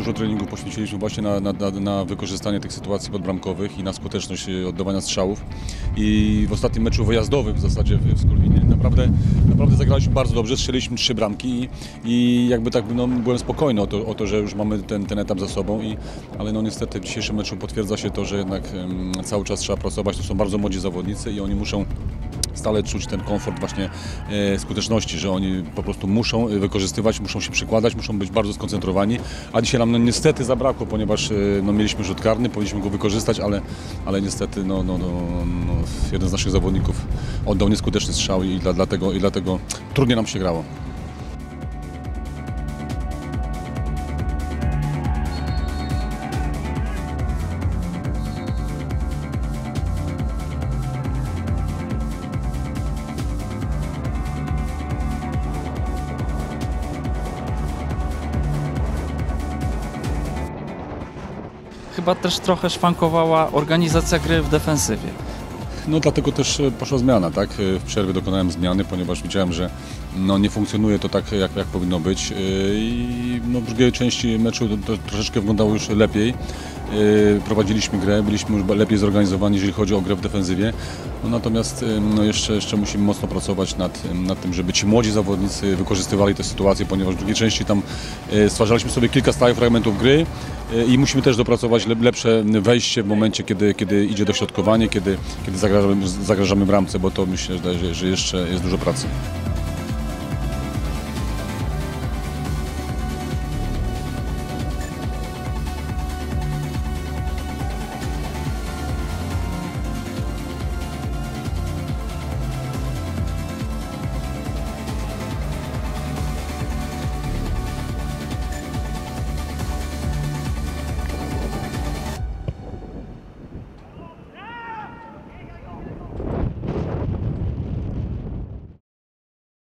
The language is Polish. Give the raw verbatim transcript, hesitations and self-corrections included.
dużo treningów poświęciliśmy właśnie na, na, na wykorzystanie tych sytuacji podbramkowych i na skuteczność oddawania strzałów. I w ostatnim meczu wyjazdowym w zasadzie w Skorwinie naprawdę, naprawdę zagraliśmy bardzo dobrze, strzeliliśmy trzy bramki i, i jakby tak no, byłem spokojny o to, o to, że już mamy ten, ten etap za sobą, i, ale no niestety w dzisiejszym meczu potwierdza się to, że jednak um, cały czas trzeba pracować. To są bardzo młodzi zawodnicy i oni muszą stale czuć ten komfort właśnie e, skuteczności, że oni po prostu muszą wykorzystywać, muszą się przykładać, muszą być bardzo skoncentrowani, a dzisiaj nam no, niestety zabrakło, ponieważ e, no, mieliśmy rzut karny, powinniśmy go wykorzystać, ale, ale niestety no, no, no, no, jeden z naszych zawodników oddał nieskuteczny strzał i, dla, dlatego, i dlatego trudniej nam się grało. Chyba też trochę szwankowała organizacja gry w defensywie. No dlatego też poszła zmiana, tak? W przerwie dokonałem zmiany, ponieważ widziałem, że no, nie funkcjonuje to tak, jak, jak powinno być. I no, w drugiej części meczu to, to troszeczkę wyglądało już lepiej. Prowadziliśmy grę, byliśmy już lepiej zorganizowani, jeżeli chodzi o grę w defensywie. No, natomiast no, jeszcze, jeszcze musimy mocno pracować nad, nad tym, żeby ci młodzi zawodnicy wykorzystywali tę sytuację, ponieważ w drugiej części tam stwarzaliśmy sobie kilka stałych fragmentów gry i musimy też dopracować lepsze wejście w momencie, kiedy, kiedy idzie dośrodkowanie, kiedy, kiedy zagrażamy, zagrażamy bramce, bo to myślę, że, że jeszcze jest dużo pracy.